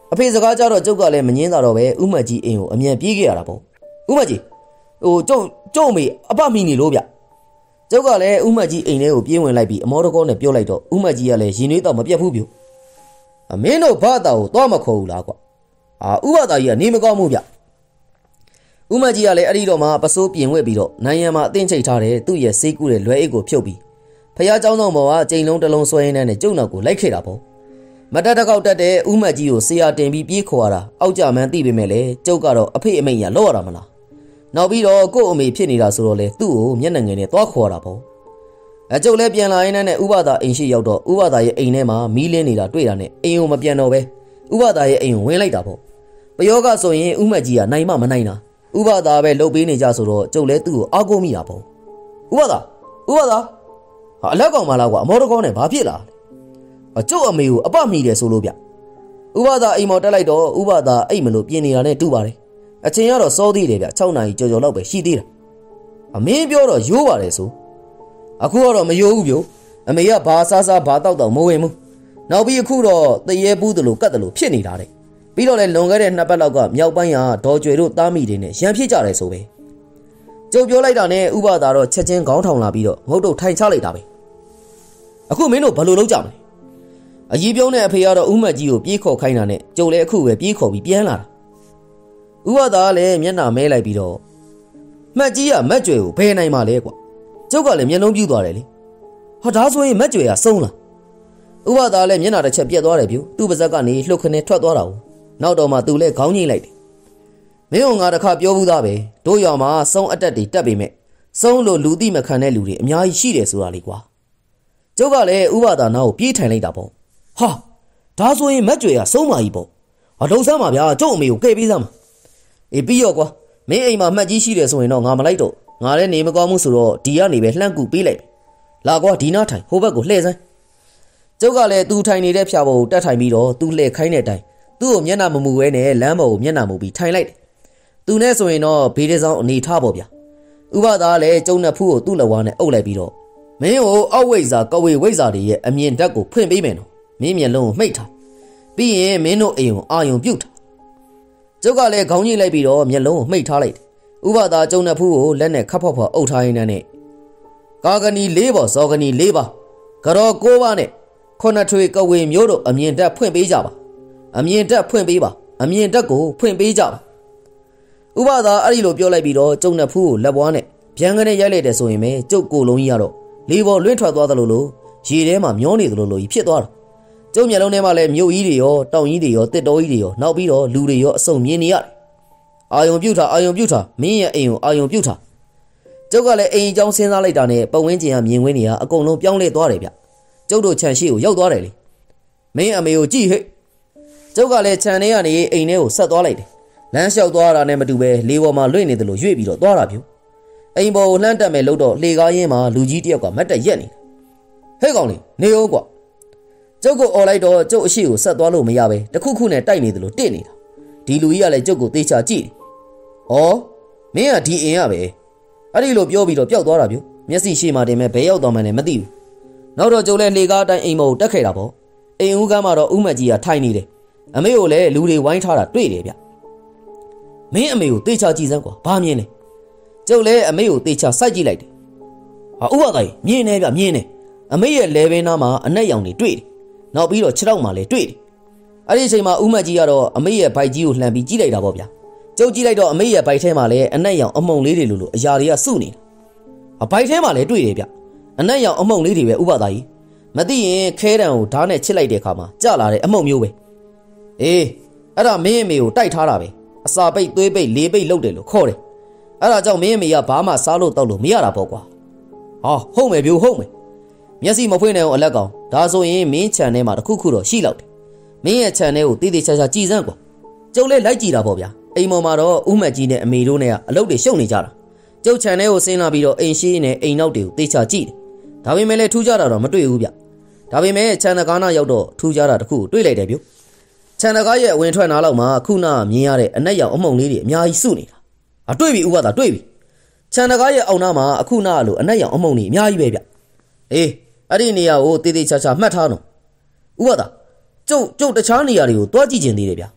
အဖေစကားကြတော့ကျုပ်ကလည်းမငင်းတာတော့ပဲဥမတ်ကြီးအိမ်ကိုအမြန်ပြေးခဲ့ရတာပေါ့ဥမတ်ကြီးကျုပ်အမေအပမိနေလို့ဗျကျုပ်ကလည်းဥမတ်ကြီးအိမ်ထဲကိုပြေးဝင်လိုက်ပြီးအမောတကောနဲ့ပြောလိုက်တော့ဥမတ်ကြီးကလည်းရင်နှွေးတော့မပြတ်ဘူးဗျအမင်းတို့ဘာတာကိုသွားမခေါ်ဘူးလားကွာဥပဒါကြီးကနေမကောင်းဘူးဗျဥမတ်ကြီးကလည်းအဲ့ဒီတော့မှပစိုးပြင်ဝက်ပြီးတော့နိုင်ရန်မှာအသင်းချိတ်ထားတဲ့သူ့ရဲ့စိတ်ကူးတဲ့လွယ်အိတ်ကိုဖြုတ်ပြီးဖះเจ้าဆောင်ပေါ်ကကြိမ်လုံးတစ်လုံးဆွဲရင်းနဲ့ကျုပ်နောက်ကိုလိုက်ခဲ့တာပေါ့မတက်တကောက်တက်တဲ့ဥမတ်ကြီးကိုဆရာတင်ပြီးပြေးခေါ်ရတာအောက်ကြမှန်းသိပေမဲ့လေကျုပ်ကတော့အဖေအမိန်ရလော့ရတာမလားနောက်ပြီးတော့ကို့အမေဖြစ်နေတာဆိုတော့လေသူ့ကိုမျက်နှာငယ်နဲ့သွားခေါ်ရတာပေါ့ကျုပ်လည်းပြန်လာရင်းနဲ့ဥပဒါအိမ်ရှိရောက်တော့ဥပဒါရဲ့အိမ်ထဲမှာမီးလင်းနေတာတွေ့တာနဲ့အိမ်ကိုမပြန်တော့ပဲဥပဒါရဲ့အိမ်ကိုဝင်လိုက်တာပေါ့ပယောကဆိုရင်ဥမတ်ကြီးကနိုင်မမနိုင်တာဥပဒါပဲလှုပ်ပေးနေကြဆိုတော့ကျုပ်လည်းသူ့ကိုအားကိုးမိတာပေါ့ဥပဒါအလက်ကောင်မလားကွာအမောတကောနဲ့ဘာဖြစ်လာကျုပ်အမေကိုအပမိတယ်ဆိုလို့ဗျဥပဒါအိမ်မော်တက်လိုက်တော့ဥပဒါအိမ်မလို့ပြင်နေတာနဲ့တူပါတယ်အချိန်ကတော့စောသေးတယ်ဗျ6နာရီကြော်လောက်ပဲရှိသေးတာအမင်းပြောတော့ရိုးပါတယ်ဆိုအခုကတော့မရိုးဘူးဗျအမေကဘာစားဘာတောက်မဝင်ဘူးနောက်ပြီးအခုတော့တရေပူးတယ်လို့ကတ်တယ်လို့ဖြစ်နေတာတဲ့ပြီးတော့လည်းလွန်ခဲ့တဲ့2ပတ်လောက်ကမြောက်ပိုင်းကဒေါ်ကျွေတို့သားမိတွေနဲ့ရန်ဖြစ်ကြတယ်ဆိုပဲကျုပ်ပြောလိုက်တာနဲ့ဥပဒါတော့ချက်ချင်းခေါင်းထောင်လာပြီးတော့ငုတ်တုတ်ထိုင်ချလိုက်တာပဲအခုမင်းတို့ဘယ်လိုလုပ်ကြမလဲအကြီးပြုံးတဲ့အဖေကတော့ဥမတ်ကြီးကိုပြေးခေါ်ခိုင်းတာနဲ့ကျုပ်လည်းအခုပဲပြေးခေါ်ပြီးပြန်လာတာဥပဒါကလည်းမျက်နှာမဲလိုက်ပြီးတော့မှတ်ကြီးကမက်ကျွေကိုဘယ်နိုင်မှလဲကွာကျုပ်ကလည်းမျက်လုံးပြူးသွားတယ်လေဟာဒါဆိုရင်မက်ကျွေကဆုံးလားဥပဒါလည်းမျက်နှာတစ်ချက်ပြက်သွားတယ်ဗျသူ့ပါဇက်ကနေလှုပ်ခနဲ့ထွက်သွားတာကိုနောက်တော့မှသူလည်းခေါင်းငိမ့်လိုက်တယ်မင်းကငါတစ်ခါပြောဘူးသားပဲတို့ရွာမှာစုံအတက်တွေတက်ပေမဲ့စုံလို့လူသိမခံတဲ့လူတွေအများကြီးရှိတယ်ဆိုတာလေကွာကျုပ်ကလည်းဥပဒါနာကိုပြေးထိုင်လိုက်တာပေါ့ဟာဒါဆိုရင်မက်ကျွေကဆုံးပါကြီးပေါ့လှုပ်ဆမ်းပါဗျာကျုပ်အမေကိုကဲပေးစမ်းပါအေးပြီးရောကွာမင်းအိမ်မှာမှတ်ကြီးရှိတယ်ဆိုရင်တော့ငါမလိုက်တော့ငါလည်းနေမကောင်းဘူးဆိုတော့ဒီကနေပဲလှမ်းကူပေးလိုက်လာကွာဒီနားထိုင်ဟိုဘက်ကိုလှည့်စမ်းကျုပ်ကလည်းသူထိုင်နေတဲ့ဖျာပေါ်ကိုတက်ထိုင်ပြီးတော့သူလှည့်ခိုင်းတဲ့အတိုင်းသူ့ကိုမျက်နှာမမူဝဲနဲ့လမ်းပေါ်ကိုမျက်နှာမူပြီးထိုင်လိုက်တယ်သူနဲ့ဆိုရင်တော့ဘေးတစ်စောင်းအနေထားပေါ့ဗျာဥပဒါလည်းကျုံနဲ့ဖူးကိုသူ့လက်ဝါးနဲ့အုပ်လိုက်ပြီးတော့မင်းကိုအောက်ဝိဇ္ဇာကဝေဝိဇ္ဇာတွေရဲ့အမြင်ဓာတ်ကိုဖွင့်ပေးမယ်နော်မင်းမျက်လုံးကိုမှိတ်ထားပြီးရင်မင်းတို့အိမ်ကိုအာယုံပြုတ်ထားကျုပ်ကလည်းခေါင်းကြီးလိုက်ပြီးတော့မျက်လုံးကိုမှိတ်ထားလိုက်တယ်ဥပဒါကျုံနဲ့ဖူးကိုလက်နဲ့ခပ်ဖောက်ဖောက်အုပ်ထားရင်းနဲ့ကာကနီ၄ပါးစောကနီ၄ပါးကြော9ပါးနဲ့9ထွေကဝေမျိုးတို့အမြင်ဓာတ်ဖွင့်ပေးကြပါအမြင်ဓာတ်ဖွင့်ပေးပါအမြင်ဓာတ်ကိုဖွင့်ပေးကြပါဥပဒါအဲ့ဒီလိုပြောလိုက်ပြီးတော့ကျုံနဲ့ဖူးကိုလက်ပွားနဲ့ဗျံကနေရိုက်လိုက်တယ်ဆိုရင်ပဲကျုပ်ကိုလုံးကြီးကတော့လေးပေါ်လွင့်ထွက်သွားသလိုလိုရေထဲမှာမျောနေသလိုလိုကြီးဖြစ်သွားတာကျုံမျက်လုံးထဲမှာလည်းမြို့ကြီးတွေရောတောင်ကြီးတွေရောတစ်တော်ကြီးတွေရောနောက်ပြီးတော့လူတွေရောအစုံမြင်နေရတယ်အာယုံပြုတ်ထားမင်းရဲ့အိမ်ကိုအာယုံပြုတ်ထားကျုပ်ကလည်းအိမ်အကြောင်းစဉ်းစားလိုက်တာနဲ့ပတ်ဝန်းကျင်ကမြင်ကွင်းတွေကအကုန်လုံးပြောင်းလဲသွားတယ်ဗျကျုပ်တို့ခြံရှိကိုရောက်သွားတယ်လေမင်းအမေကိုကြည့်ဟဲ့ကျုပ်ကလည်းခြံထဲကနေအိမ်ထဲကိုဆက်သွားလိုက်တယ်လမ်းလျှောက်သွားတာနဲ့မတူပဲလေးပေါ်မှာလွင့်နေတယ်လို့ရွေ့ပြီးတော့သွားတာပြူအိမ်ပေါ်ကိုလှမ်းတက်မယ်လို့တော့လှေကားရင်းမှာလူကြီးတယောက်ကမတ်တက်ရက်နေတယ်ဟဲ့ကောင်လေးနေဦးကွာကျုပ်ကိုអော်လိုက်တော့ကျုပ်အရှိကိုဆက်သွားလို့မရပဲတခုခုနဲ့တိုက်နေတယ်လို့တစ်နေတာဒီလူကြီးကလည်းကျုပ်ကိုသေချာကြည့်တယ်ဩမင်းကဒီအိမ်ရပဲအဲ့ဒီလိုပြောပြီးတော့ပျောက်သွားတာပြူမျက်စိရှိမှတင်မဲ့ဘယ်ရောက်သွားမှန်းလည်းမသိဘူးနောက်တော့ကျုပ်လည်းလှေကားအတိုင်းအိမ်ပေါ်ကိုတက်ခဲ့တာပေါ့အိမ်ဦးကမ်းမှာတော့ဥမတ်ကြီးကထိုင်နေတယ်အမေကိုလည်းလူတွေဝိုင်းထားတာတွေ့တယ်ဗျမင်းအမေကိုသေချာကြည့်စမ်းကွာဘာမြင်လဲကျုပ်လည်းအမေကိုသေချာစိုက်ကြည့်လိုက်တယ်ဟာဥပဒါကြီးမြင်နေဗျမြင်နေအမေရဲ့လဲပင်သားမှာအနက်ရောင်တွေတွေ့တယ်နောက်ပြီးတော့ခြေထောက်မှာလည်းတွေ့တယ်အဲ့ဒီအချိန်မှာဥမတ်ကြီးကတော့အမေရဲ့ဘိုက်ကြီးကိုလှမ်းပြီးကြည့်လိုက်တာပေါ့ဗျာကျုပ်ကြည့်လိုက်တော့အမေရဲ့ဘိုက်ထဲမှာလည်းအနက်ရောင်အမုံလေးတွေလိုအရာတွေကစုနေတာဘိုက်ထဲမှာလည်းတွေ့တယ်ဗျအနက်ရောင်အမုံလေးတွေပဲဥပဒါကြီးမသိရင်ခဲတံကိုဓာတ်နဲ့ချစ်လိုက်တဲ့အခါမှာကြလာတဲ့အမုံမျိုးပဲအေးအဲ့ဒါမင်းအမေကိုတိုက်ထားတာပဲအစာပိတ်သွေးပိတ်လေးပိတ်လုပ်တယ်လို့ခေါ်တယ်အဲ့ဒါကြောင့်မင်းအမေကဘာမှစားလို့တောက်လို့မရတာပေါ့ကွာဟာဟုတ်မယ်ဗျဟုတ်မယ်မျက်စိမဖွင့်နိုင်အောင်အလက်ကောင်ဒါဆိုရင်မင်းခြံထဲမှာတခုခုတော့ရှိလောက်တယ်မင်းရဲ့ခြံထဲကိုတည်တည်ချာချာကြည်စမ်းကွာကျုပ်လည်းလိုက်ကြည့်တာပေါ့ဗျာအိမ်ပေါ်မှာတော့ဥမတ်ကြီးနဲ့အမေတို့နဲ့ကအလုပ်တွေရှုပ်နေကြတာကျုပ်ခြံထဲကိုဆင်းလာပြီးတော့အိမ်ရှိနဲ့အိမ်နောက်တွေကိုတေချာကြည့်တယ်ဒါပေမဲ့လည်းထူးခြားတာတော့မတွေ့ဘူးဗျဒါပေမဲ့ခြံတကားနာရောက်တော့ထူးခြားတာတခုတွေ့လိုက်တယ်ဗျခြံတကားရဲ့အဝင်ထွက်နားလောက်မှာခုနမြင်ရတဲ့အနက်ရောင်အမုံလေးတွေအများကြီးစုနေတာတွေ့ပြီဥပဒါတွေ့ပြီခြံတကားရဲ့အောက်နားမှာအခုနားလိုအနက်ရောင်အမုံတွေအများကြီးပဲဗျအေးအဲ့ဒီနေရာကိုတေးသေးချာချာမှတ်ထားတော့ဥပဒါကျုပ်တခြားနေရာတွေကိုတွားကြည့်ခြင်းသေးတယ်ဗျ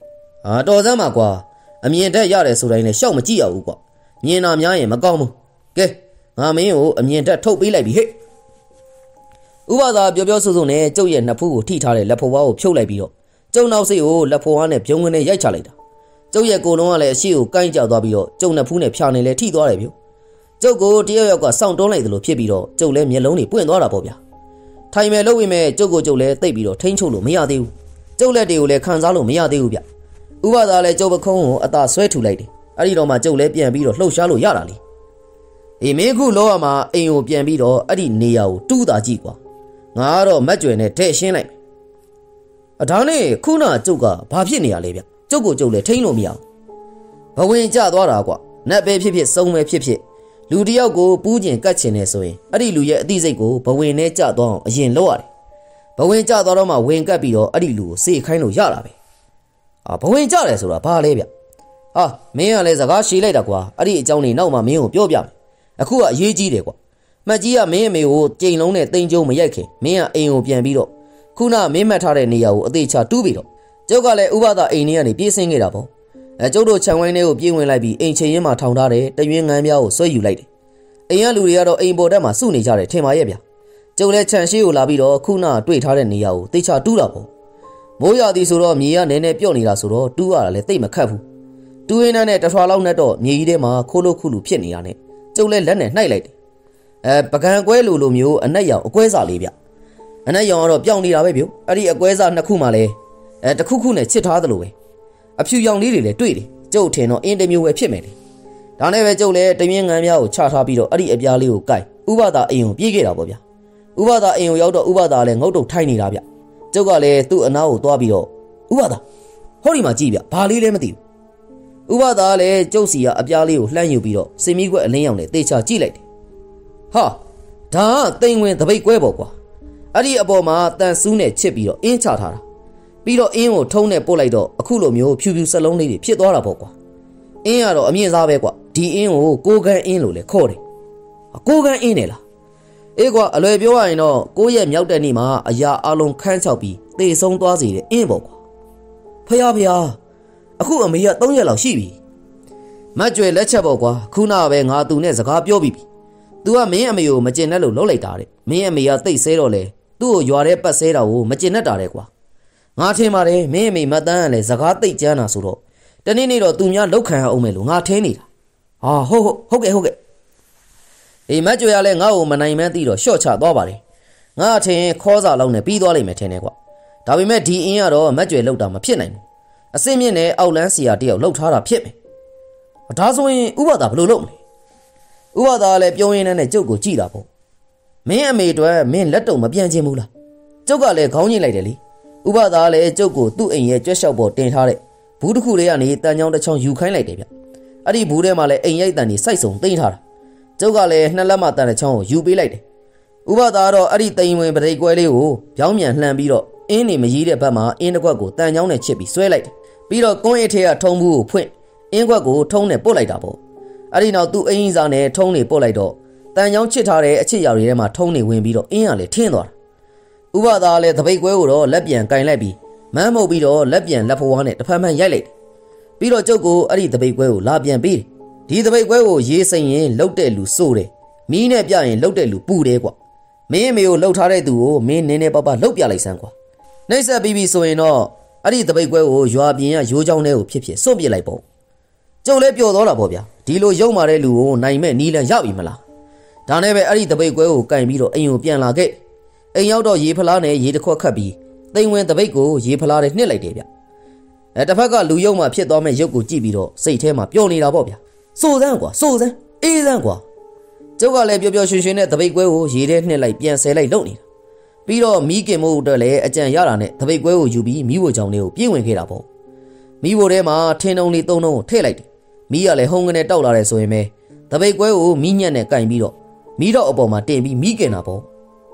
တော်စမ်းပါကွာအမြင်တက်ရတယ်ဆိုတိုင်းလည်းရှောက်မကြည့်ရဘူးကွာမြင်တာများရင်မကောင်းဘူးကဲငါမင်းကိုအမြင်တက်ထုတ်ပေးလိုက်ပြီဟဲ့ဥပဒါပြောဆိုဆိုနဲ့ကျုပ်ရဲ့နှစ်ဖူးကိုထိထားတဲ့လက်ဖော်ဝါးကိုဖြုတ်လိုက်ပြီးတော့ကျုံနောက်စိတ်ကိုလက်ဖော်ဝါးနဲ့ပြုံးကနေရိုက်ချလိုက်တာကျုပ်ရဲ့ကိုယ်လုံးကလည်းအရှိကိုကိုင်းကြသွားပြီးတော့ကျုံနှစ်ဖူးနဲ့ဖြာနေလဲထိသွားတယ်ဗျကျုပ်ကိုတယောက်ယောက်ကစောင့်တွန်းလိုက်သလိုဖြစ်ပြီးတော့ကျုပ်လည်းမျက်လုံးတွေပွင့်သွားတာပေါ့ဗျာထိုင်မယ်လို့ဝင်မဲ့ကျုပ်ကိုကျုပ်လည်းတိတ်ပြီးတော့ထိန်းချုပ်လို့မရသေးဘူးကျုပ်လက်တွေကိုလည်းခံစားလို့မရသေးဘူးဗျဥပဒါလည်းကျုပ်ပခုံးကိုအသာဆွဲထူလိုက်တယ်အဲ့ဒီတော့မှကျုပ်လည်းပြန်ပြီးတော့လှုပ်ရှားလို့ရတာလေအေးမင်းခုလောရမှာအိမ်ကိုပြန်ပြီးတော့အဲ့ဒီနေရာကိုတူးတာကြည့်ကွာငါကတော့မက်ကြွယ်နဲ့တဲ့ရှင်းလိုက်အဒါနဲ့ခုနကျုပ်ကဘာဖြစ်နေရလဲဗျကျုပ်ကိုကျုပ်လည်းထိန်းလို့မရဘူးဘဝင်ကျသွားတာကွာနတ်ပဲဖြစ်ဖြစ်စုံပဲဖြစ်ဖြစ်လူတယောက်ကိုပူးကျင်ကတ်ချင်နေဆိုရင်အဲ့ဒီလူရဲ့အသိစိတ်ကိုဘဝင်နဲ့ကျသွားအောင်အရင်လုပ်ရတယ်ဘဝင်ကျသွားတော့မှဝင်ကတ်ပြီးတော့အဲ့ဒီလူကိုစေခိုင်းလို့ရတာပဲဘဝင်ကျတယ်ဆိုတာဘာလဲဗျဟာမင်းကလည်းစကားရှည်လိုက်တာကွာအဲ့ဒီအကြောင်းလေးနောက်မှမင်းကိုပြောပြမယ်အခုကအရေးကြီးတယ်ကွာမှတ်ကြီးကမင်းအမေကိုကြိမ်လုံးနဲ့တိမ်ကျုံမရိုက်ခင်မင်းကအိမ်ကိုပြန်ပြီးတော့ခုနမင်းမှတ်ထားတဲ့နေရာကိုအသေးချတူးပြီးတော့ကျုပ်ကလည်းဥပဒါအိမ်ထဲကနေပြေးဆင်းခဲ့တာပေါ့ကျုပ်တို့ခြံဝိုင်းထဲကိုပြေးဝင်လိုက်ပြီးအိမ်ချိန်ရင်းမှာထောင်ထားတဲ့တရွင်းငန်းပြားကိုဆွဲယူလိုက်တယ်အိမ်ကလူတွေကတော့အိမ်ပေါ်တက်မှာစုနေကြတယ်ထင်ပါရဲ့ဗျကျုပ်လည်းခြံရှိကိုလာပြီးတော့ခုနတွေ့ထားတဲ့နေရာကိုသေချာတူးတာပေါ့မိုးရသည်ဆိုတော့မြေကနည်းနည်းပြော့နေတာဆိုတော့တူးရတာလည်းသိမခတ်ဘူးတူးရင်းနဲ့တထွာလောက်နဲ့တော့မြေကြီးထဲမှာခိုးလို့ခုလူဖြစ်နေတာနဲ့ကျုပ်လည်းလက်နဲ့နှိုက်လိုက်တယ်ပကံကွဲလိုမျိုးအနက်ရောင်အကွဲစားလေးဗျအနက်ရောင်ကတော့ပြောင်းနေတာပဲဗျအဲ့ဒီအကွဲစားနှစ်ခုမှလည်းတစ်ခုခုနဲ့ချစ်ထားသလိုပဲအဖြူရောင်လေးတွေလည်းတွေ့တယ်ကျုပ်ထင်တော့အင်တမျိုးပဲဖြစ်မယ်လေဒါနဲ့ပဲကျုပ်လည်းတရွင်းငန်းပြားကိုချထားပြီးတော့အဲ့ဒီအပြားလေးကိုကိုက်ဥပဒါအိမ်ကိုပြေးခဲ့တာပေါ့ဗျဥပဒါအိမ်ကိုရောက်တော့ဥပဒါလည်းငုတ်တုတ်ထိုင်နေတာဗျကျုပ်ကလည်းသူ့အနားကိုသွားပြီးတော့ဥပဒါဟောဒီမှာကြည့်ဗျဘာလေးလဲမသိဘူးဥပဒါလည်းကျုပ်စီကအပြားလေးကိုလှမ်းယူပြီးတော့စင်မီခွက်အလင်းရောင်နဲ့တေချာကြည့်လိုက်တယ်ဟာဒါကတိမ်ဝင်တပိတ်ကွဲပေါ့ကွာအဲ့ဒီအပေါ်မှာတန်ဆူးနဲ့ချစ်ပြီးတော့အင်းချထားတာပြီးတော့အင်းကိုထုံးနဲ့ပို့လိုက်တော့အခုလိုမျိုးဖြူဖြူစလုံးလေးတွေဖြစ်သွားတာပေါ့ကွာအင်းကတော့အမြင့်စားပဲကွာဒီအင်းကိုကိုကန်းအင်းလို့လည်းခေါ်တယ်ကိုကန်းအင်းနဲ့လားအေးကွာအလွယ်ပြောရရင်တော့ကိုရဲ့မြောက်တဲ့နေ့မှာအရာအလုံးခန်းချောက်ပြီးသေဆုံးသွားစေတဲ့အင်းပေါ့ကွာဖះအခုအမေက3ရက်လောက်ရှိပြီမတ်ကျွယ်လက်ချက်ပေါ့ကွာခုနကပဲငါသူနဲ့စကားပြောပြီးပြီသူကမင်းအမေကိုမကျင်နဲ့လို့လှုပ်လိုက်တာတဲ့မင်းအမေကတိတ်ဆဲတော့လေသူ့ကိုရွာတဲ့ပတ်ဆဲတာကိုမကျင်နဲ့တာတဲ့ကွာငါထင်ပါတယ်မင်းအမေမတန်းကလည်းစကားတိတ်ကြမ်းတာဆိုတော့တနေ့နေ့တော့သူများလောက်ခံအောင်မယ်လို့ငါထင်းနေတာဟာဟုတ်ကဲ့အေးမတ်ကျွယ်ကလည်းငါ့ကိုမနိုင်မှန်းသိတော့ရှော့ချသွားပါတယ်ငါထင်ခေါ်စာလောက်နဲ့ပြီးသွားလိမ့်မယ်ထင်တယ်ကွာဒါပေမဲ့ဒီအင်းကတော့မတ်ကျွယ်လောက်တာမဖြစ်နိုင်ဘူးအစင်းမြင့်နဲ့အောက်လန်းစီယာတယောက်လှုပ်ထားတာဖြစ်မယ်ဒါဆိုရင်ဥပဒါဘယ်လိုလုပ်မလဲဥပဒါလည်းပြုံးရင်းနဲ့ကျုပ်ကိုကြည့်တာပေါ့မင်းအမေအတွက်မင်းလက်တုံမပြန်ခြင်းဘူးလားကျုပ်ကလည်းခေါင်းညှိလိုက်တယ်လေဥပဒါလည်းကျုပ်ကိုသူ့အိမ်ရဲ့ကြွက်လျှောက်ပေါ်တင်ထားတဲ့ဘူးတစ်ခုလေးကနေတန်ချောင်းတစ်ချောင်းယူခိုင်းလိုက်တယ်ဗျအဲ့ဒီဘူးထဲမှာလည်းအိမ်ရိုက်တန်ကြီးစိုက်စုံသိမ်းထားတာကျုပ်ကလည်းနှစ်လက်မှတန်တဲ့ချောင်းကိုယူပေးလိုက်တယ်ဥပဒါကတော့အဲ့ဒီတိမ်ဝင်ပရိတ်ကွဲလေးကိုပြောင်းပြန်လှန်ပြီးတော့အင်းနေမကြီးတဲ့ဘက်မှာအင်းတစ်ခွက်ကိုတန်ချောင်းနဲ့ချစ်ပြီးဆွဲလိုက်တယ်ပြီးတော့ကွန်းအိတ်ထဲကထုံးဘူးကိုဖွင့်အင်းခွက်ကိုထုံးနဲ့ပုတ်လိုက်တာပေါ့အဲ့ဒီနောက်သူ့အင်းကြီးစားနဲ့ထုံးနေပုတ်လိုက်တော့တန်ချောင်းချစ်ထားတဲ့အချစ်ရာတွေထဲမှာထုံးနေဝင်ပြီးတော့အင်းကလည်းထင်းသွားတာဥပဒါလည်းတပိတ်ကွဲကိုတော့လက်ပြန်ကင်လိုက်ပြီးမန်းမှုတ်ပြီးတော့လက်ပြန်လက်ဖွားနဲ့တစ်ဖက်မှန်ရိုက်လိုက်တယ်ပြီးတော့ကျုပ်ကိုအဲ့ဒီတပိတ်ကွဲကိုလာပြန်ပေးတယ်ဒီတပိတ်ကွဲကိုရေးစိမ့်ရင်လှုပ်တဲ့လူစိုးတယ်မီးနဲ့ပြရင်လှုပ်တဲ့လူပူတယ်ကွာမင်းအမေကိုလှုပ်ထားတဲ့သူကိုမင်းနင်းနေပပလှုပ်ပြလိုက်စမ်းကွာနှိမ့်ဆက်ပြီးဆိုရင်တော့အဲ့ဒီတပိတ်ကွဲကိုရွာပြင်ကရိုးချောင်းထဲကိုဖြစ်စွန့်ပစ်လိုက်ပေါ့ကျုပ်လည်းပျော်သွားတာပေါ့ဗျာဒီလိုရုံမာတဲ့လူကိုနိုင်မဲ့နီးလန်ရပြီမလားဒါနဲ့ပဲအဲ့ဒီတပိတ်ကွဲကိုကင်ပြီးတော့အိမ်ကိုပြန်လာခဲ့အိမ်ရောက်တော့ရေဖလားနဲ့ရေတစ်ခွက်ခတ်ပြီးသိမ်ဝင်တပိတ်ကိုရေဖလားနဲ့နှစ်လိုက်တယ်ဗျတစ်ဖက်ကလူယုံမှဖြစ်သွားမဲ့ရုပ်ကိုကြည့်ပြီးတော့စိတ်ထဲမှာပျော်နေတာပေါ့ဗျာစိုးစမ်းအေးစမ်းကွာကျုပ်ကလည်းပျော်ပျော်ရွှင်ရွှင်နဲ့တပိတ်ကွဲကိုရေထဲနှစ်လိုက်ပြန်ဆဲလိုက်လုပ်နေတာပြီးတော့မီးကင်မို့အတွက်လည်းအကြံရတာနဲ့တပိတ်ကွဲကိုယူပြီးမီးဝိုချောင်းလေးကိုပြေးဝင်ခဲ့တာပေါ့မီးဝိုထဲမှာထင်းတုံးလေးသုံးလုံးကိုထည့်လိုက်တယ်မီးကလည်းဟုံးကနေတောက်လာတယ်ဆိုရင်ပဲတပိတ်ကွဲကိုမီးညက်နဲ့ကင်ပြီးတော့မီးတော့အပေါ်မှာတင်ပြီးမီးကင်တာပေါ့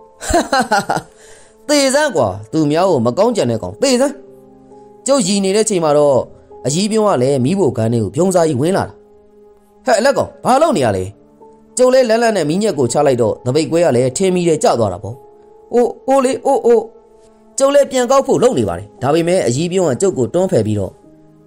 သေစမ်းကွာသူများကိုမကောင်းကြံတဲ့ကောင်သေစမ်းကျုပ်ရည်နေတဲ့ချိန်မှာတော့အကြီးပြုံးကလည်းမီးဘိုကန်းလေးကိုပြုံးစားကြီးဝင်လာတာဟဲ့အလက်ကောင်ဘာလုပ်နေရလဲကျုပ်လည်းလန်းလန်းနဲ့မီးညက်ကိုချလိုက်တော့တပိတ်ကွဲကလည်းထင်းမီးတဲ့ကျသွားတာပေါ့အိုးကျုပ်လည်းပြန်ကောက်ဖို့လုပ်နေပါတယ်ဒါပေမဲ့အကြီးပြုံးကကျုပ်ကိုတွန်းဖယ်ပြီးတော့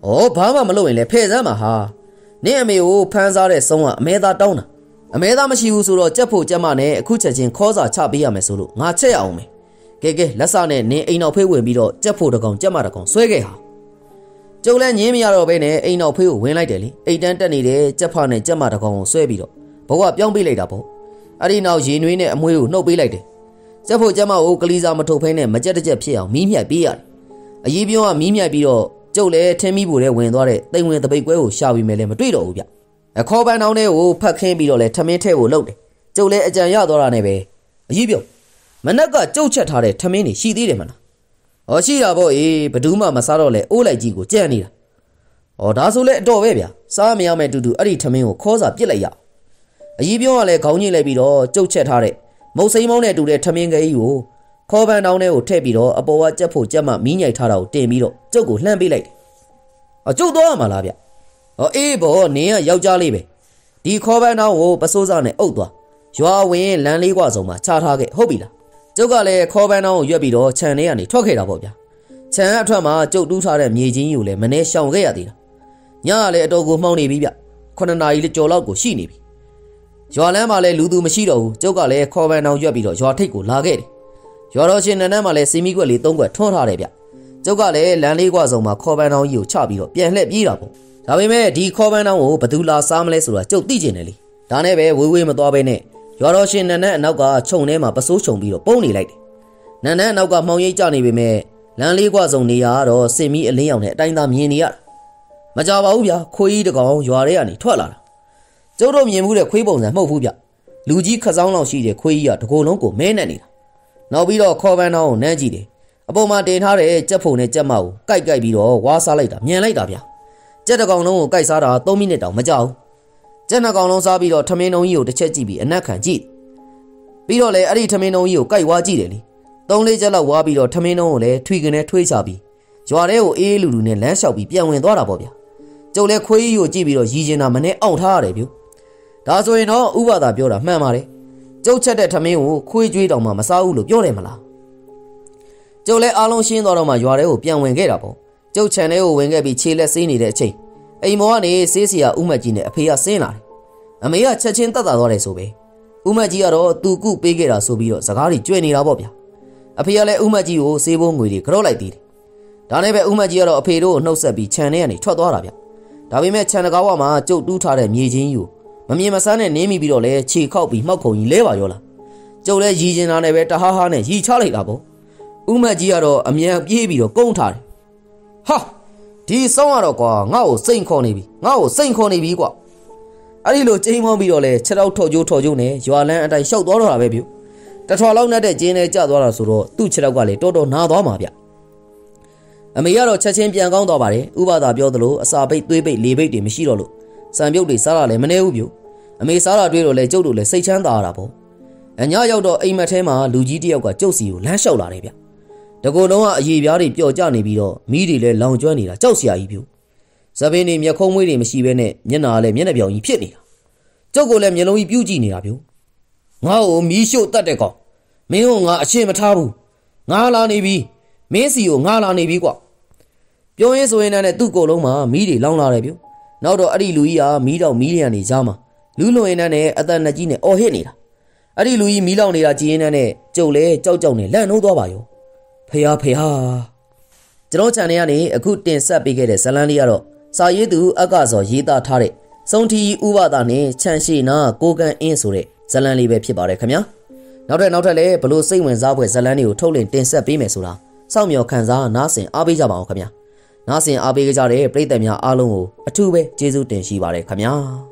ဘာမှမလုပ်ရင်လည်းဖဲ့စမ်းပါဟာနင့်အမေကိုဖမ်းစားတဲ့ဆုံးကအမဲသားတောင်းတာအမဲသားမရှိဘူးဆိုတော့ကြက်ဖို့ကြက်မနဲ့အခုချက်ချင်းခေါ်စာချပေးရမယ်ဆိုလို့ငါချက်ရအောင်မယ်ကဲလက်စနဲ့နင်းအိမ်နောက်ဖေးဝင်ပြီးတော့ကြက်ဖို့တကောင်ကြက်မတကောင်ဆွဲခဲ့ဟာကျုပ်လည်းညင်းမရတော့ဘဲနဲ့အိမ်နောက်ဖေးကိုဝင်လိုက်တယ်လေအိတ်တန်းတက်နေတဲ့ကြက်ဖနဲ့ကြက်မတကောင်ကိုဆွဲပြီးတော့ဘဝပြောင်းပေးလိုက်တာပေါ့အဲ့ဒီနောက်ရေနွေးနဲ့အမွှေးကိုနှုတ်ပေးလိုက်တယ်ကြက်ဖို့ကြက်မကိုကလေးစားမထုတ်ဖဲနဲ့မကြက်တစ်ကြက်ဖြစ်အောင်မီးမြတ်ပေးရတယ်အရေးပြုံးကမီးမြတ်ပြီးတော့ကျုပ်လည်းထင်းမီးဖို့ထဲဝင်သွားတဲ့တိမ်ဝင်တပိတ်ကွဲကိုရှာပြီးမယ်လည်းမတွေ့တော့ဘူးဗျအခေါ်ပန်းတောင်းတွေကိုဖတ်ခင်းပြီးတော့လဲထမင်းထဲကိုလှုပ်တယ်ကျုပ်လည်းအကြံရသွားတာနဲ့ပဲအကြီးပြုံးမနက်ကကျုပ်ချက်ထားတဲ့ထမင်းတွေရှိသေးတယ်မလားရှိတာပေါ့ဘဒူးမှမစားတော့လဲအိုးလိုက်ကြီးကိုကြံ့နေတာဒါဆိုလဲအတော်ပဲဗျစားမရမယ့်တူတူအဲ့ဒီထမင်းကိုခေါ်စာပြစ်လိုက်ရအကြီးပြုံးကလည်းခေါင်းညှိလိုက်ပြီးတော့ကျုပ်ချက်ထားတဲ့မုတ်စိမ်းမောင်းနဲ့တူတဲ့ထမင်းကြီးကိုခေါ်ပန်းတောင်းတွေကိုထည့်ပြီးတော့အပေါ်ကကြက်ဖို့ကြက်မှမီးညိုက်ထားတာကိုတင်ပြီးတော့ကျုပ်ကိုလှမ်းပေးလိုက်တယ်ကျုပ်သွားရမှာလားဗျဘောနင်းကယောက်ျားလေးပဲဒီခေါ်ပန်းတောင်းကိုပစိုးစားနဲ့အုပ်သွားရွာဝင်လမ်းလေးကွာစုံမှာချထားခဲ့ဟုတ်ပြီလားကျုပ်ကလည်းခေါ်ပန်းတောင်းကိုရွက်ပြီးတော့ခြံထဲကနေထွက်ခဲ့တာပေါ့ဗျာခြံအထွက်မှာကျုပ်တူးထားတဲ့မြေချင်းကိုလည်းမနေရှောင်ခဲ့ရသေးတာညကလည်းအတော်ကိုမှောင်နေပြီဗျ9 နာရီကျော်လောက်ကိုရှိနေပြီရွာလမ်းမှာလည်းလူသူမရှိတော့ဘူးကျုပ်ကလည်းခေါ်ပန်းတောင်းရွက်ပြီးတော့ရွာထိပ်ကိုလာခဲ့တယ်ရွာတော်ရှင်နန်းမှာလည်းစီမီကွက်လေး3ကွက်ထွန်းထားတယ်ဗျကျုပ်ကလည်းလမ်းလေးကွာစုံမှာခေါ်ပန်းတောင်းကြီးကိုချပြီးတော့ပြန်လှည့်ပြေးတာပေါ့ဒါပေမဲ့ဒီခေါ်ပန်းတောင်းကိုဘသူလာစားမလဲဆိုတာကျုပ်သိကျင်တယ်လေဒါနဲ့ပဲဝေးမသွားပဲနဲ့ရွာတော်ရှင်နန်းအနောက်ကခြုံထဲမှာပစိုးချုံပြီးတော့ပုံနေလိုက်တယ်နန်းအနောက်ကမှောင်ရိပ်ကျနေပေမဲ့လမ်းလေးကွာစုံနေရတော့စင်မီအလင်းရောင်နဲ့အတိုင်းသားမြင်နေရတာမကြပါဘူးဗျခွေးကြီးတကောင်ရွာထဲကနေထွက်လာတာကျုပ်တို့မြင်မှုတဲ့ခွေးပုံစံမဟုတ်ဘူးဗျလူကြီးခစောင်းလောက်ရှိတဲ့ခွေးကြီးကတကိုယ်လုံးကိုမဲနဲ့နေတာနောက်ပြီးတော့ခေါ်ပန်းတောင်းကိုနမ်းကြည့်တယ်အပေါ်မှာတင်ထားတဲ့ကြက်ဖုံနဲ့ကြက်မကိုကိုက်ပြီးတော့ဝါးစားလိုက်တာမြန်လိုက်တာဗျကြက်တကောင်လုံးကိုကိုက်စားတာ3 မိနစ်တောင်မကြာဘူးကြက်နှစ်ကောင်လုံးစားပြီးတော့ထမင်းလုံးကြီးကိုတစ်ချက်ကြည့်ပြီးအနက်ခံကြည့်ပြီးတော့လည်းအဲ့ဒီထမင်းလုံးကြီးကိုကိုက်ဝါးကြည့်တယ်လေ3-4ချက်လောက်ဝါးပြီးတော့ထမင်းလုံးကိုလည်းထွေကနေထွေးချပြီးရွာထဲကိုအေးလူနဲ့လမ်းလျှောက်ပြီးပြန်ဝင်သွားတာပေါ့ဗျကျုပ်လည်းခွေးကြီးကိုကြည့်ပြီးတော့ရည်ကျင်တာမနဲ့အောင့်ထားရတယ်ဗျဒါဆိုရင်တော့ဥပဒါပြောတာမှန်ပါတယ်ကျုပ်ချက်တဲ့ထမင်းကိုခွေးကြွေးတောင်မှမစားဘူးလို့ပြောတယ်မလားကျုပ်လည်းအားလုံးရှင်းသွားတော့မှရွာထဲကိုပြန်ဝင်ခဲ့တာပေါ့ကျုပ်ခြံထဲကိုဝင်ခဲ့ပြီးခြေလက်ဆေးနေတဲ့အချိန်အိမ်မော်ကနေဆေးစရာဥမက်ကြီးနဲ့အဖေကဆင်းလာတယ်အမေကချက်ချင်းတတ်တာသွားတယ်ဆိုပဲဥမက်ကြီးကတော့သူကုပေးခဲ့တာဆိုပြီးတော့စကားကြီးကြွနေတာပေါ့ဗျာအဖေကလည်းဥမက်ကြီးကိုဆေးဖို့ငွေတွေကြော့လိုက်သေးတယ်ဒါနဲ့ပဲဥမက်ကြီးကတော့အဖေတို့ကိုနှုတ်ဆက်ပြီးခြံထဲကနေထွက်သွားတာဗျဒါပေမဲ့ခြံတကားဝမှာကျုပ်တူးထားတဲ့မြေချင်းကြီးကိုမမြင်မဆန်းနဲ့နင်းမိပြီးတော့လဲခြေခောက်ပြီးမှောက်ခုံကြီးလဲပါရောလားကျုပ်လည်းရည်ကျင်တာနဲ့ပဲတဟားဟားနဲ့ရီချလိုက်တာပေါ့ဥမက်ကြီးကတော့အမြန်ပြေးပြီးတော့ကုန်းထားတယ်ဟာဒီစောင်းရတော့ကွာငါ့ကိုစိန်ခေါ်နေပြီကွာအဲ့ဒီလိုကျိန်းမောင်းပြီးတော့လဲခြေထောက်ထော်ကျိုးနဲ့ရွာလန်းအတိုင်းရှောက်သွားတော့တာပဲဗျတထွာလောက်နဲ့တဲ့ကျင်းနဲ့ကျသွားတာဆိုတော့သူ့ခြေထောက်ကလည်းတော်တော်နာသွားမှာဗျအမေကတော့ချက်ချင်းပြန်ကောင်းသွားပါတယ်ဥပဒါပြောသလိုအစာပိတ်သွေးပိတ်လေပိတ်တွေမရှိတော့လို့စံပြုတ်တွေစားတာလည်းမနေဘူးဗျအမေစားတာတွေ့တော့လဲကျုပ်တို့လည်းစိတ်ချမ်းသာရတာပေါ့အညရောက်တော့အိမ်မက်ထဲမှာလူကြီးတယောက်ကကျုပ်စီကိုလမ်းလျှောက်လာတယ်ဗျတကူလုံးကအရေပြားတွေပျော်ကျနေပြီးတော့မီးတွေလည်းလောင်ကျွမ်းနေတာကြောက်စရာကြီးဗျဇပင်းတွေမျက်ခုံးမွေးတွေမရှိဘဲနဲ့မျက်နာလည်းမျက်နှာပြောင်ကြီးဖြစ်နေတာကျုပ်ကလည်းမျက်လုံးကြီးပြူးကြည့်နေတာဗျငါ့ကိုမီးရှို့တတ်တဲ့ကောင်မင်းကငါအရှင်းမထားဘူးငါလာနေပြီမင်းစီကိုငါလာနေပြီကွပြောရင်းဆိုရင်လည်းသူ့ကိုယ်လုံးမှာမီးတွေလောင်လာတယ်ဗျနောက်တော့အဲ့ဒီလူကြီးကမီးတောင်မီးလျံနေကြားမှာလူလွန်ရင်နဲ့အသက်နှစ်ကြီးနဲ့အော်ဟစ်နေတာအဲ့ဒီလူကြီးမီးလောင်နေတာကြည်ရင်နဲ့ကျုပ်လဲကြောက်နဲ့လန့်နှိုးသွားပါရောဖះကျွန်တော် channel ကနေအခုတင်ဆက်ပေးခဲ့တဲ့ဇလန်းလေးကတော့စာရေးသူအကစောရေးသားထားတဲ့စုံထီဥပဒါနဲ့ချန်ရှိနာကိုကန်အင်းဆိုတဲ့ဇလန်းလေးပဲဖြစ်ပါတယ်ခင်ဗျာနောက်ထပ်လည်းဘလို့စိတ်ဝင်စားဖွယ်ဇလန်းတွေကိုထုတ်လင်းတင်ဆက်ပေးမယ်ဆိုတာစောင့်မျှော်ခံစားနားဆင်အားပေးကြပါအောင်ခင်ဗျာနားဆင်အားပေးကြတဲ့ပရိသတ်များအားလုံးကိုအထူးပဲကျေးဇူးတင်ရှိပါတယ်ခင်ဗျာ